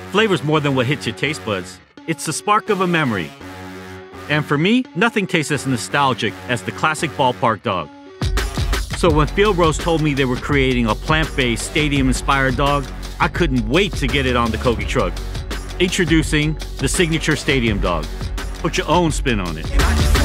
Flavor's more than what hits your taste buds. It's the spark of a memory. And for me, nothing tastes as nostalgic as the classic ballpark dog. So when Field Rose told me they were creating a plant-based, stadium-inspired dog, I couldn't wait to get it on the Kogi truck. Introducing the signature stadium dog. Put your own spin on it.